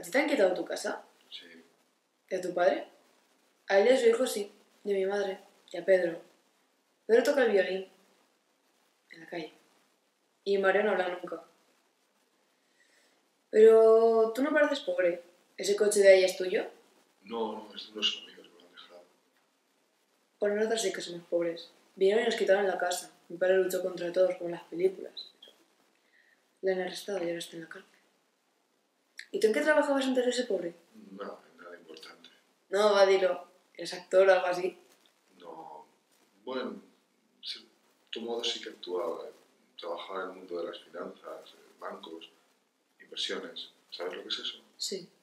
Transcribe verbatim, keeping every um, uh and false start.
¿A ti te han quitado tu casa? Sí. ¿Y a tu padre? A él y a su hijo sí, y a mi madre, y a Pedro. Pedro toca el violín, en la calle, y Mario no habla nunca. Pero tú no pareces pobre. ¿Ese coche de ahí es tuyo? No, no, estos no son amigos, me lo han dejado. Por nosotros sí que somos pobres. Vinieron y nos quitaron la casa. Mi padre luchó contra todos, como en las películas. Le han arrestado y ahora está en la cárcel. ¿Y tú en qué trabajabas antes de ser pobre? Nada, nada importante. No, va, dilo. ¿Eres actor o algo así? No, bueno, en cierto modo sí que actuaba. Trabajaba en el mundo de las finanzas, bancos, inversiones. ¿Sabes lo que es eso? Sí.